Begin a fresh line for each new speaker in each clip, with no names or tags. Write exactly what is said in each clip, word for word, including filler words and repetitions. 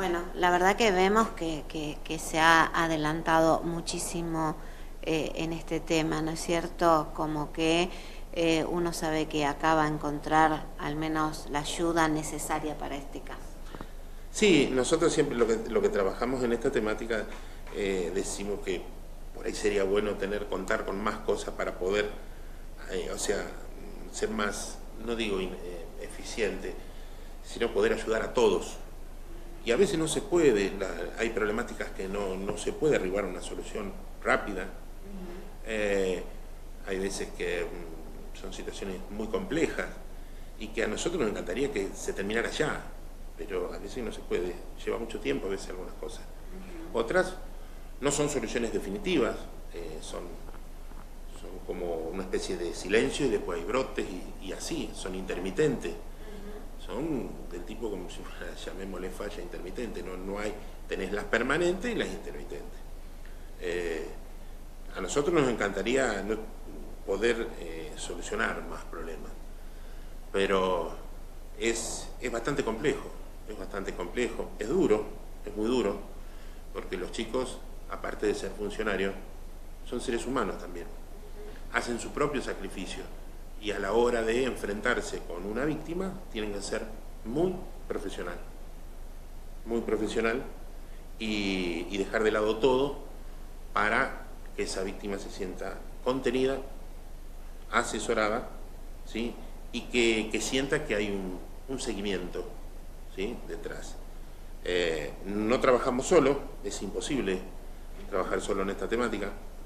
Bueno, la verdad que vemos que, que, que se ha adelantado muchísimo eh, en este tema, ¿no es cierto? Como que eh, uno sabe que acá va a encontrar al menos la ayuda necesaria para este caso.
Sí, nosotros siempre lo que, lo que trabajamos en esta temática eh, decimos que por ahí sería bueno tener, contar con más cosas para poder, eh, o sea, ser más, no digo in, eh, eficiente, sino poder ayudar a todos. Y a veces no se puede, la, hay problemáticas que no, no se puede arribar a una solución rápida. Uh-huh. eh, hay veces que um, son situaciones muy complejas y que a nosotros nos encantaría que se terminara ya, pero a veces no se puede, lleva mucho tiempo a veces algunas cosas. Uh-huh. Otras no son soluciones definitivas, eh, son, son como una especie de silencio y después hay brotes y, y así, son intermitentes. Son del tipo, como si fuera, llamémosle falla intermitente, no, no hay, tenés las permanentes y las intermitentes. Eh, a nosotros nos encantaría no, poder eh, solucionar más problemas, pero es, es bastante complejo, es bastante complejo, es duro, es muy duro, porque los chicos, aparte de ser funcionarios, son seres humanos también, hacen su propio sacrificio. Y a la hora de enfrentarse con una víctima, tienen que ser muy profesional, muy profesional y, y dejar de lado todo para que esa víctima se sienta contenida, asesorada, ¿sí? Y que, que sienta que hay un, un seguimiento, ¿sí? Detrás. Eh, no trabajamos solo, es imposible trabajar solo en esta temática,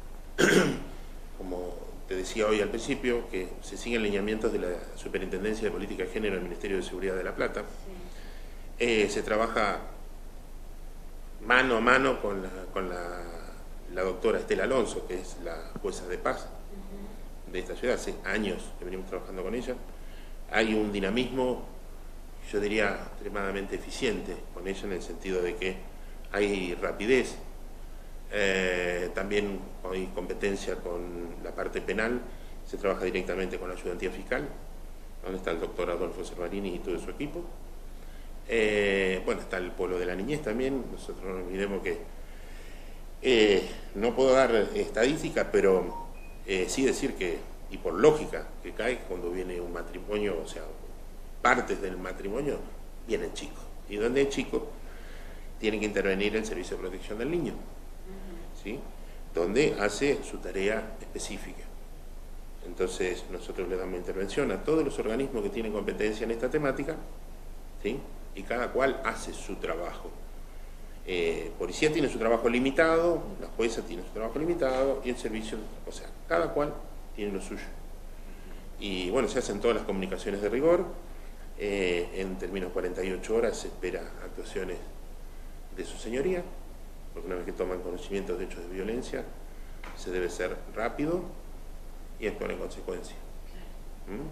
como te decía hoy al principio, que se siguen lineamientos de la Superintendencia de Política de Género del Ministerio de Seguridad de La Plata. Sí. Eh, se trabaja mano a mano con la, con la, la doctora Estela Alonso, que es la jueza de paz uh-huh. de esta ciudad. Hace años que venimos trabajando con ella. Hay un dinamismo, yo diría, extremadamente eficiente con ella, en el sentido de que hay rapidez. Eh, también hay competencia con la parte penal, se trabaja directamente con la ayudantía fiscal, donde está el doctor Adolfo Cervarini y todo su equipo. Eh, bueno, está el polo de la niñez también, nosotros no nos olvidemos que eh, no puedo dar estadística, pero eh, sí decir que, y por lógica, que cae cuando viene un matrimonio, o sea, partes del matrimonio, vienen chicos. Y donde hay chicos, tienen que intervenir el Servicio de Protección del Niño. ¿Sí? Donde hace su tarea específica. Entonces nosotros le damos intervención a todos los organismos que tienen competencia en esta temática, ¿sí? Y cada cual hace su trabajo. Eh, policía tiene su trabajo limitado, la jueza tiene su trabajo limitado y el servicio, o sea, cada cual tiene lo suyo. Y bueno, se hacen todas las comunicaciones de rigor, eh, en términos cuarenta y ocho horas se espera actuaciones de su señoría, porque una vez que toman conocimientos de hechos de violencia, se debe ser rápido y actuar en consecuencia. ¿Mm?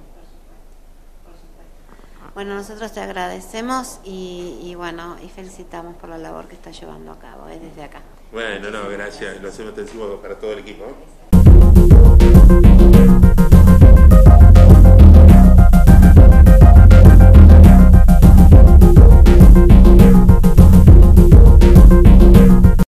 Bueno, nosotros te agradecemos y, y bueno, y felicitamos por la labor que estás llevando a cabo, ¿eh? Desde acá.
Bueno, no, gracias, lo hacemos extensivo para todo el equipo, ¿eh?